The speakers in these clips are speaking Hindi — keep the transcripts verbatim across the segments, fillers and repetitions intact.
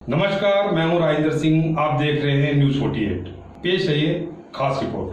नमस्कार, मैं हूं राजेंद्र सिंह। आप देख रहे हैं न्यूज अड़तालीस। पेश है ये खास रिपोर्ट।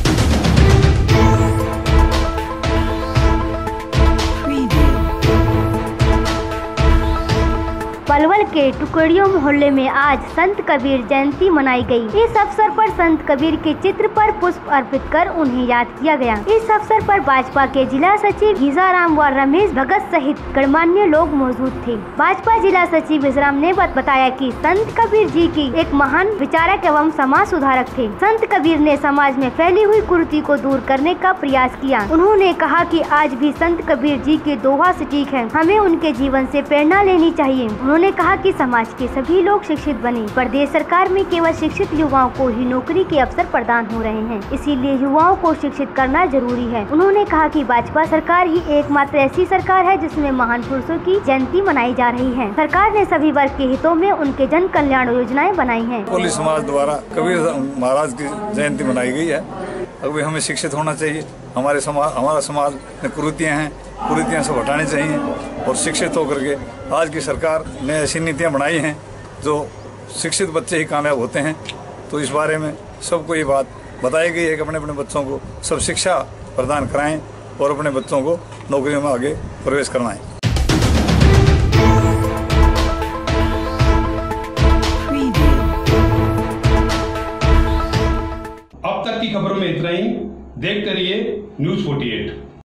पलवल के टुकड़ियों मोहल्ले में आज संत कबीर जयंती मनाई गई। इस अवसर पर संत कबीर के चित्र पर पुष्प अर्पित कर उन्हें याद किया गया। इस अवसर पर भाजपा के जिला सचिव गीजाराम व रमेश भगत सहित गणमान्य लोग मौजूद थे। भाजपा जिला सचिव गीजाराम ने बताया कि संत कबीर जी की एक महान विचारक एवं समाज सुधारक थे। संत कबीर ने समाज में फैली हुई कुरीति को दूर करने का प्रयास किया। उन्होंने कहा कि आज भी संत कबीर जी के दोहा सटीक है, हमें उनके जीवन से प्रेरणा लेनी चाहिए। उन्होंने कहा कि समाज के सभी लोग शिक्षित बने। प्रदेश सरकार में केवल शिक्षित युवाओं को ही नौकरी के अवसर प्रदान हो रहे हैं, इसीलिए युवाओं को शिक्षित करना जरूरी है। उन्होंने कहा कि भाजपा सरकार ही एकमात्र ऐसी सरकार है जिसमें महान पुरुषों की जयंती मनाई जा रही है। सरकार ने सभी वर्ग के हितों में उनके जन कल्याण योजनाएं बनाई है। कोली समाज द्वारा कबीर महाराज की जयंती मनाई गई है। अभी हमें शिक्षित होना चाहिए। हमारे समाज हमारा समाज में कुरीतियाँ हैं, कुरीतियाँ सब हटानी चाहिए और शिक्षित होकर के आज की सरकार ने ऐसी नीतियाँ बनाई हैं जो शिक्षित बच्चे ही कामयाब होते हैं। तो इस बारे में सबको ये बात बताई गई है कि अपने अपने बच्चों को सब शिक्षा प्रदान कराएं और अपने बच्चों को नौकरियों में आगे प्रवेश करवाएं। अब तक की खबरों में इतना ही। देखते रहिए न्यूज अड़तालीस।